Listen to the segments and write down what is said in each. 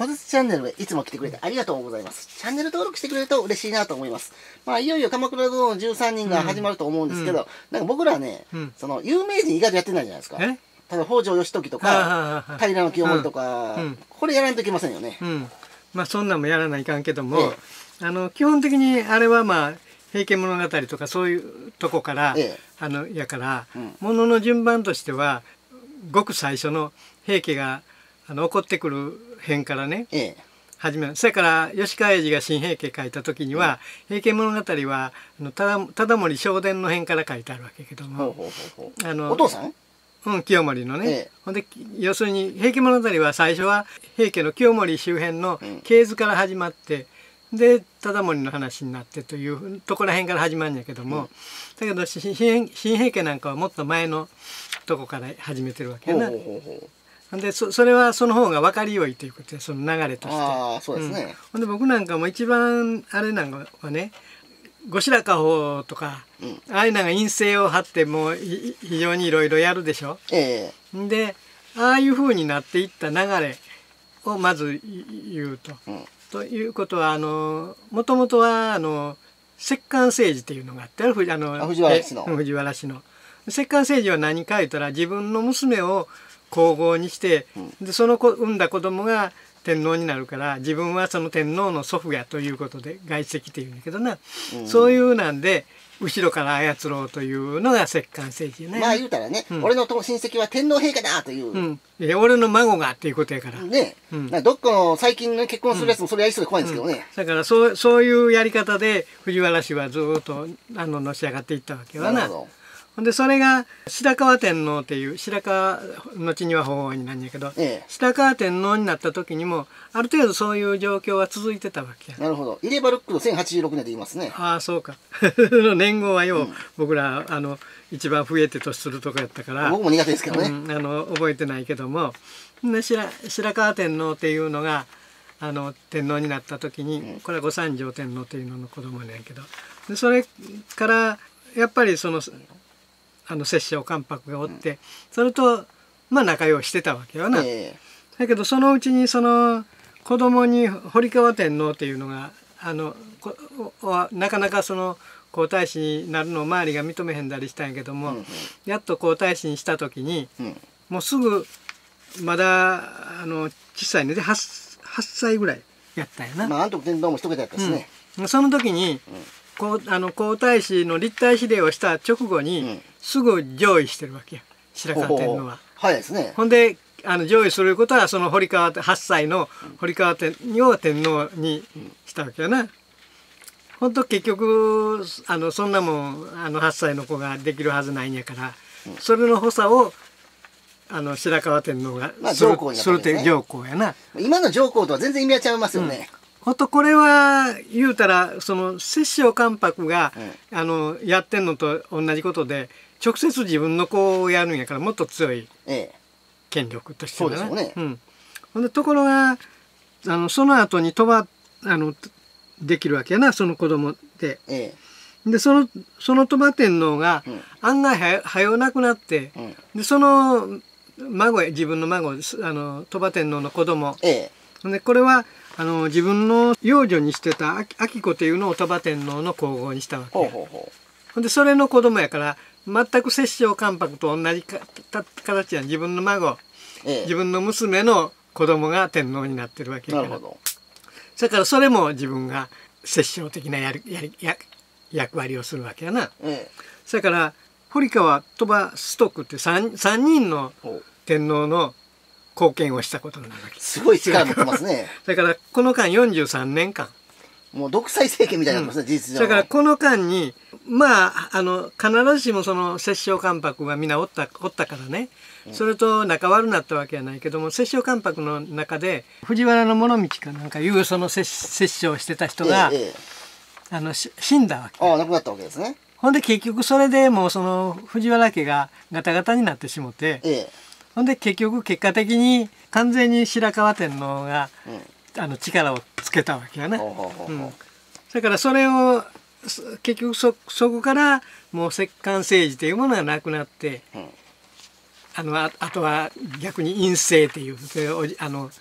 小筒チャンネルへいつも来てくれてありがとうございます。チャンネル登録してくれると嬉しいなと思います。まあ、いよいよ鎌倉殿の13人が始まると思うんですけど、なんか僕らはね、その、有名人意外とやってないじゃないですか。例えば北条義時とか、平清盛とか、これやらんといけませんよね。 まあ、そんなんもやらないかんけども、基本的にあれはまあ、平家物語とかそういうとこから、やから、ものの順番としては、ごく最初の平家が起こってくる辺からね、始める。それから吉川英治が新平家書いた時には、平家物語は忠盛正伝の辺から書いてあるわけけども、 お父さん清盛のね。ほんで要するに平家物語は最初は平家の清盛周辺の系図から始まって、で忠盛の話になってというところら辺から始まるんやけども、だけど新平家なんかはもっと前のとこから始めてるわけやな。でそれはその方が分かりよいということで、その流れとして。 ああ、そうですね。 ほんで僕なんかも一番あれなんかはね、後白河法とか、ああいうのが陰性を張ってもう非常にいろいろやるでしょ。でああいうふうになっていった流れをまず言うと。ということはもともとは摂関政治っていうのがあって藤原氏の。摂関政治は何か言ったら自分の娘を皇后にして、でその産んだ子供が天皇になるから自分はその天皇の祖父やということで外戚っていうんだけどな、そういうなんで後ろから操ろうというのが摂関政治ね。 まあ言うたらね、俺の親戚は天皇陛下だという。 俺の孫がっていうことやから。 ね、どっかの最近の結婚するやつもそれやりそうで怖いんですけどね。 だからそういうやり方で藤原氏はずっとのし上がっていったわけはな。でそれが白河天皇っていう白河後には法皇になんやけど、白河天皇になった時にもある程度そういう状況は続いてたわけや。 なるほど。イレバルックの1086年で言いますね。 ああそうか。年号はよう、僕ら一番増えてとするとこやったから僕も苦手ですけどね、 覚えてないけども、で白河天皇っていうのが天皇になった時に、これは御三条天皇っていうのの子供なんやけど、でそれからやっぱりその摂政関白がおって、それとまあ仲良うしてたわけよな。だけどそのうちにその子供に堀川天皇っていうのがなかなかその皇太子になるのを周りが認めへんだりしたんやけども、やっと皇太子にした時に、もうすぐまだ小さいねで8歳ぐらいやったんやな。 まあ安徳天皇も一桁やったですね。 その時に皇太子の立体指令をした直後に、すぐ上位してるわけや白河天皇は。 早いですね。 ほんで上位することはその8歳の堀川天皇を天皇にしたわけやな。ほんと結局そんなもん8歳の子ができるはずないんやから、それの補佐を白河天皇がするって上皇やな。 今の上皇とは全然意味は違いますよね。 ほんとこれは言うたらその摂政関白がやってんのと同じことで、直接自分の子をやるんやからもっと強い権力としてはな。ほんでところがその後にできるわけやな、その子供で。でその鳥羽天皇が案外早う亡くなって、でその自分の孫鳥羽天皇の子供で、これは自分の養女にしてた彬子というのを鳥羽天皇の皇后にしたわけ。ほんでそれの子供やから全く摂政関白と同じ形やん。自分の孫、自分の娘の子供が天皇になってるわけやから。それからそれも自分が摂政的な役割をするわけやな。それから堀川鳥羽崇徳って3人の天皇の貢献をしたことになるわけ。 すごい力持ってますね。 だからこの間43年間もう独裁政権みたいになってますね、事実上。 だからこの間にまあ必ずしもその摂政関白がみんなおったからね、それと仲悪なったわけやないけども、摂政関白の中で藤原物道かなんかいうその摂政をしてた人が死んだわけ。 亡くなったわけですね。 ほんで結局それでもうその藤原家がガタガタになってしもて、ほんで結果的に完全に白河天皇が力をつけたわけやな。だからそれを結局そこからもう摂関政治というものがなくなって、あとは逆に院政っていう摂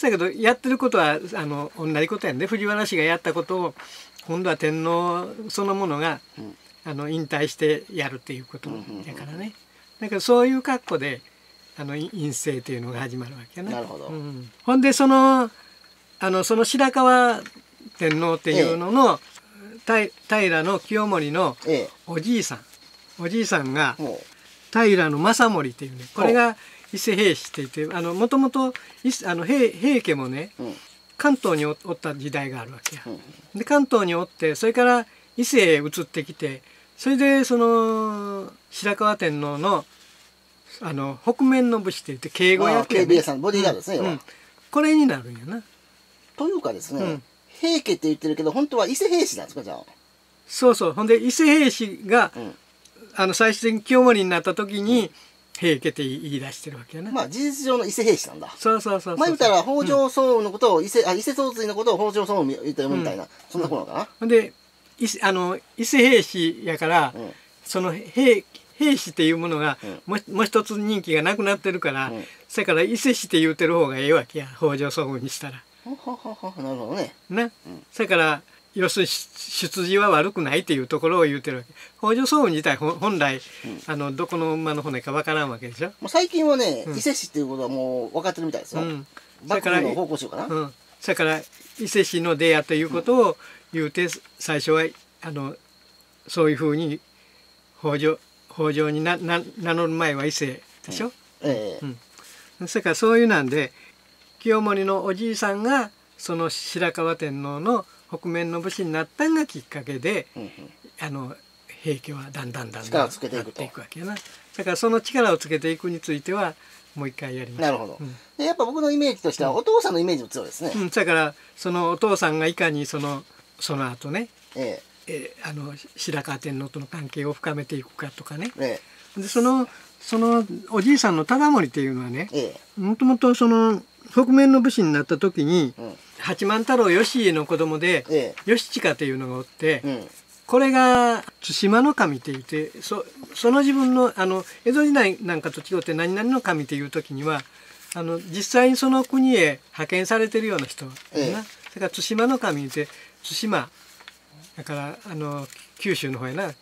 だけどやってることは同じことやんで、藤原氏がやったことを今度は天皇そのものが、引退してやるっていうことやからね。だからそういう格好で院政っていうのが始まるわけやな。 なるほど。 ほんでその白河天皇っていうのの、平清盛のおじいさんが平正盛っていうね、これが伊勢平氏って言って、もともと平家もね、関東におった時代があるわけや。で関東におって、それから伊勢へ移ってきて、それでその白河天皇の北面の武士って言って警護役やね、 警備屋さん、ボディーガードですね、 これになるんやな。 というかですね、平家って言ってるけど本当は伊勢平氏なんですか、じゃあ。 そうそう。ほんで伊勢平氏が、最終的に清盛になった時に、平家って言い出してるわけやな。 まあ事実上の伊勢平氏なんだ。 そうそうそう。 前言ったら北条早雲のことを伊勢宗追のことを北条早雲言って読むみたいな、そんなことなのかな。 ほんで伊勢平氏やから、その平氏っていうものが、もう一つ人気がなくなってるから、それから伊勢氏って言うてる方がええわけや、北条早雲にしたら。 なるほどね。 な、それから要するに出自は悪くないっていうところを言うてるわけ。北条早雲自体本来、どこの馬の骨かわからんわけでしょ。 もう最近はね、伊勢氏っていうことはもう分かってるみたいですよ。幕府の方向しようかな。 それから伊勢氏の出やということを言うて、最初はそういうふうに北条に名乗る前は伊勢でしょ。それからそういうなんで、清盛のおじいさんがその白河天皇の北面の武士になったのがきっかけで、平家はだんだん力をつけていくと。 なっていくわけやな。だからその力をつけていくについてはもう一回やります。 なるほど。でやっぱ僕のイメージとしてはお父さんのイメージも強いですね。 だからそのお父さんがいかにその後ね、白河天皇との関係を深めていくかとかね。でそのおじいさんの忠盛っていうのはね、もともとその北面の武士になった時に、八幡太郎義家の子供で、義親というのがおって、これが対馬の神って言って、その自分の江戸時代なんかと違って何々の神っていう時には実際にその国へ派遣されてるような人だな。それから対馬の神って対馬だから九州の方やな、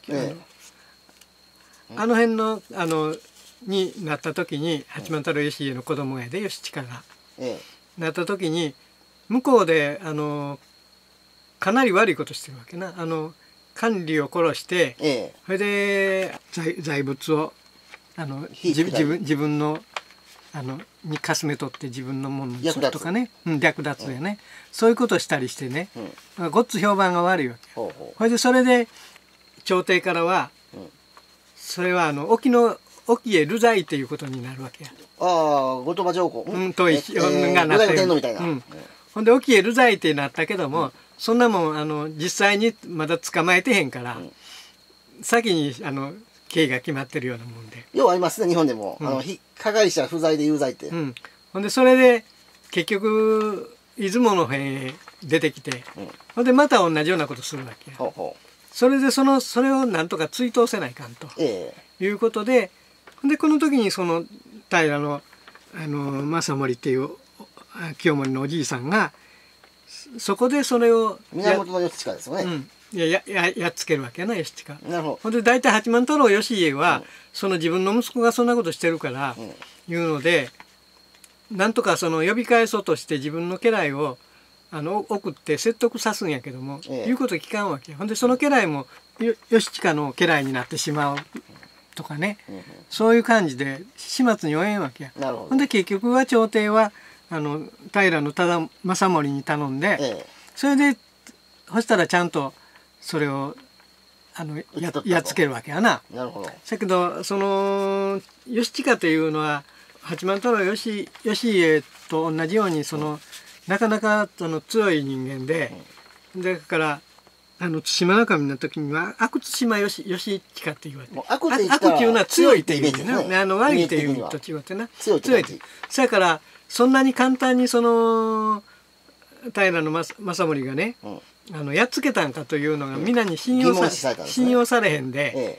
あの辺のになった時に八幡太郎義家の子供やで義親が、なった時に向こうでかなり悪いことしてるわけな。管理を殺して、それで財物を自分のにかすめ取って自分のものにするとかね、略奪でね、そういうことをしたりしてね、ごっつ評判が悪いわけ。それで朝廷からは、それは沖へ流罪っていうことになるわけや。 後鳥羽上皇と一緒がなってる。ほんで沖へ流罪ってなったけども、そんなもん実際にまだ捕まえてへんから、先に刑が決まってるようなもんで。 ようありますね、日本でも加害者不在で有罪って。 ほんでそれで結局出雲の辺へ出てきて、ほんでまた同じようなことするわけや。それでそれをなんとか追討せないかんということで、でこの時にその平正盛っていう清盛のおじいさんがそこでそれを源義親ですよね。 やっつけるわけやな、義親。 なるほど。 ほんで大体八幡太郎義家は、その自分の息子がそんなことしてるからいうので、なんとかその呼び返そうとして自分の家来を送って説得さすんやけども、言うこと聞かんわけ。ほんでその家来も義親の家来になってしまうとかね、そういう感じで始末に負えんわけや。ほんで結局は朝廷は平正盛に頼んで、それでそしたらちゃんとそれをやっつけるわけやな。だけどその義親というのは八幡太郎義家と同じようになかなか強い人間で、だから対馬の神の時には悪対馬義親って言われて、悪っていうのは強いっていうね、悪いっていうのと違ってな、強いって。そやからそんなに簡単に平正盛がね、やっつけたんかというのが皆に信用されへんで、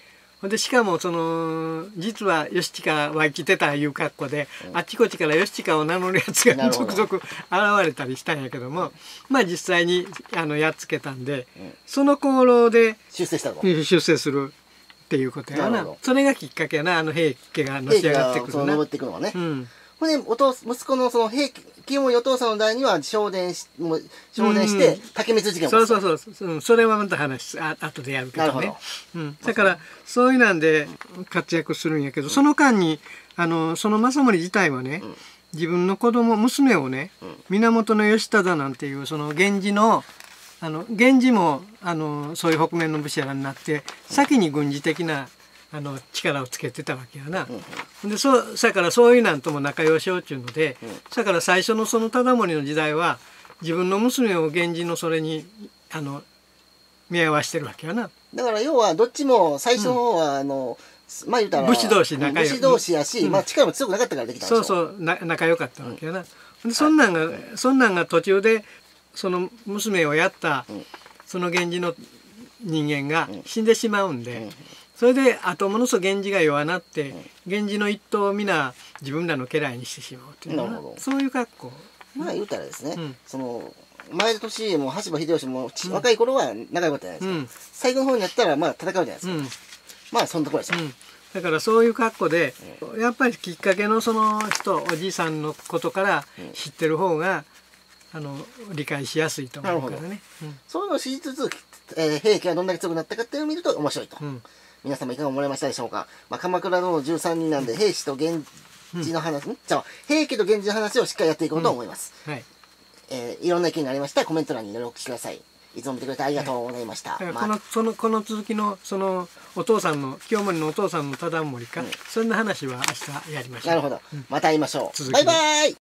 でしかも実は義親は生きてたいう格好で、あっちこっちから義親を名乗るやつが続々現れたりしたんやけども、まあ実際にやっつけたんで、その功労で出世したと。 出世するっていうことやな。それがきっかけやな、平家がのし上がってくるな。 登っていくのはね。ほんで息子の清盛お父さんの代には昇殿して竹光事件を起こす。 そうそれはまた話後でやるけどね。だからそういうなんで活躍するんやけど、その間にその政盛自体はね、自分の娘をね、源義忠なんていうその源氏もそういう北面の武士やらになって先に軍事的な力をつけてたわけやな。でだからそういうなんとも仲良しようっちゅうので、だから最初のその忠盛の時代は自分の娘を源氏のそれに見合わしてるわけやな。 だから要はどっちも最初の方はまあ言うたら武士同士仲良い、 武士同士やし、まあ力も強くなかったからできたんでしょ。 そう仲良かったわけやな。でそんなんが途中でその娘をやったその源氏の人間が死んでしまうんで。それで後ものそ源氏が弱なって源氏の一党を皆自分らの家来にしてしまうという、そういう格好。 まあ言うたらですね、前田利家も羽柴秀吉も若い頃は仲良かったじゃないですか。最後の方になったらまあ戦うじゃないですか。まあそんなところですよ。 だからそういう格好でやっぱりきっかけのその人おじいさんのことから知ってる方が理解しやすいと思うからね。 そういうのを知りつつ平家がどんだけ強くなったかっていうのを見ると面白いと。皆様いかが思われましたでしょうか。鎌倉殿13人なんで平氏と源氏の話、平家と源氏の話をしっかりやっていこうと思います。いろんな意見がありましたらコメント欄にいろいろお聞きください。いつも見てくれてありがとうございました。 この続きのお父さんの清盛のお父さんの忠盛か、そんな話は明日やりましょう。 なるほど。また会いましょう。バイバイ。